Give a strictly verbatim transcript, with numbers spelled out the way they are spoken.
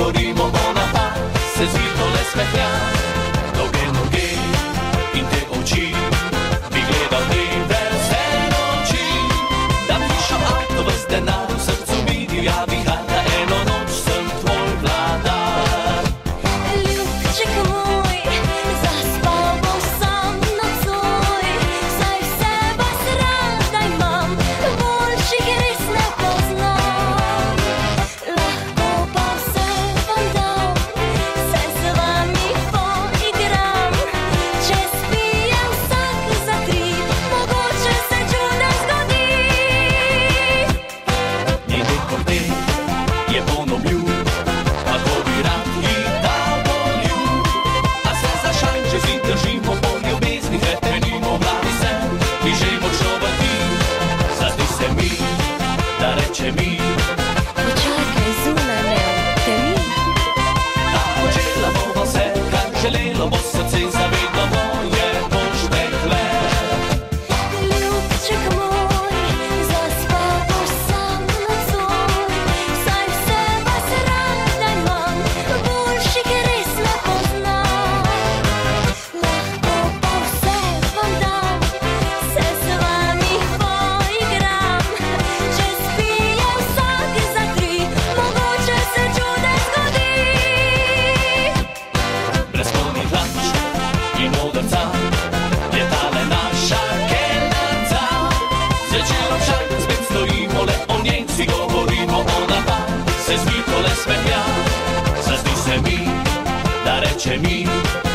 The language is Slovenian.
govorimo, ona pa se zvito le smehlja. Dolge noge in te oči bi gledal dneve vse noči. Da pišem avto ves denar, v srcu mi divja viharka, eno noč sem tvoj vladar. Ljubček moj, zaspal bo sam nocoj, saj vse vas rada imam, boljših res ne poznam. Lahko pa vse vam dam, se z vami poigram, če spije vsak za tri, mogoče se čuda zgodi. Njen dekolte je poln obljub, kako bi rad ji dal poljub. A se za šanj čez zid držimo, po ljubezni hrepenimo, mladi sem, ki že močno vrti. Zazdi se mi, da reče mi, Počakaj, zunaj me, te mi. da počela bova vse, kar želelo bo srce, zavedno moje boš dekle. Ljubček moj, zaspal boš sam nocoj, saj vse vas rada imam, boljših res ne poznam. Lahko pa vse vam dam, se z vami poigram, če spije vsak za tri, mogoče se čuda zgodi. Brezpolnih hlač in modrca je tale naša kelnerca. Zvečer ob šaj spet stojimo, le o njej si govorimo, ona pa se zvito le smehlja. Zazdi se mi, da reče mi,